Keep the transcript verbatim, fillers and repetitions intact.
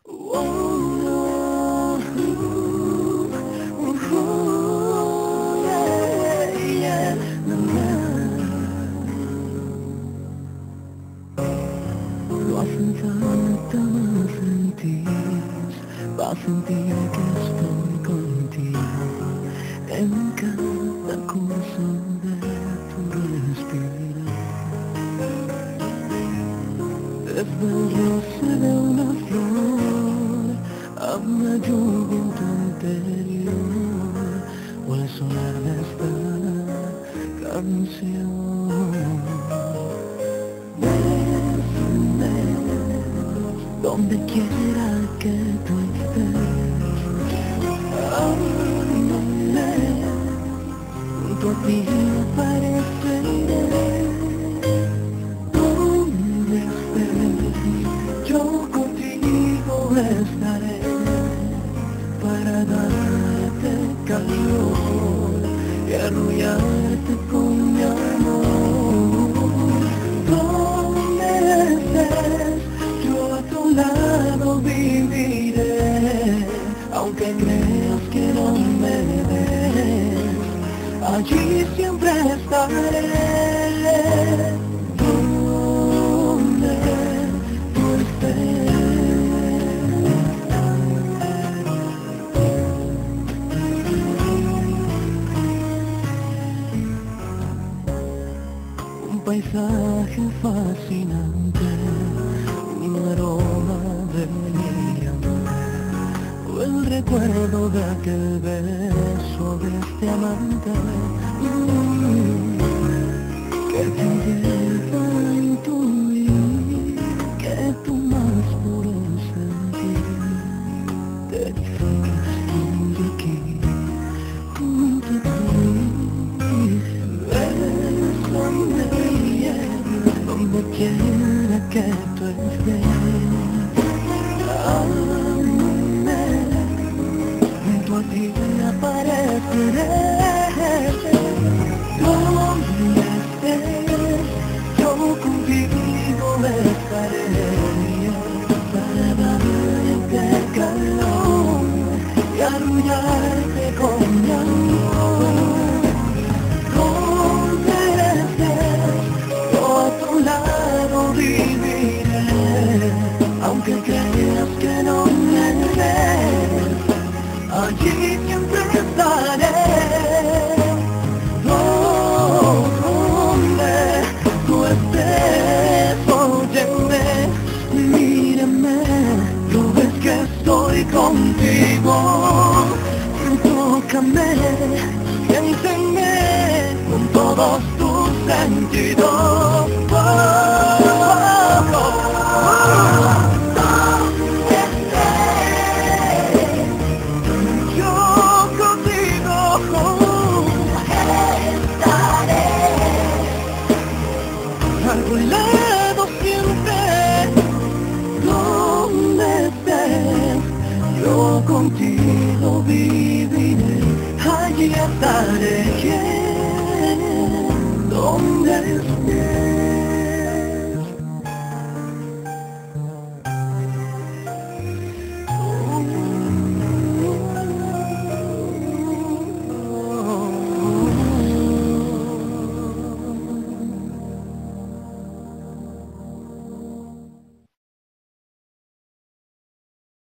Oh, oh, oh, yeah, yeah, na, na. Lo hacen tan sentir, va a sentir que estoy contigo en cada curso de tu respirar. Desde el roce de una flor a una lluvia en tu interior, o el sonar de esta canción. Bésame donde quiera que tú estés. Ámame, junto a ti apareceré. Donde estés, yo contigo estaré para darte calor y arrullarte con mi amor. Donde estés, yo a tu lado viviré, aunque creas que no me ves, allí siempre estaré. Donde tú estés. Un paisaje fascinante, un aroma delirante, o el recuerdo de aquel beso de este amante, mm, que te lleva a intuir que tu más puro sentir te edificas junto aquí, junto a ti. Bésame, donde quiera que tú estés. Ámame, junto a ti apareceré. Donde estés, yo contigo estaré para darte calor y arrullarte con mi amor. Donde estés, yo a tu lado viviré, aunque creas que no me ves, allí siempre estaré. Oh, donde tú estés, óyeme, mírame, tú ves que estoy contigo. Tócame, siénteme con todos tus sentidos. Oh,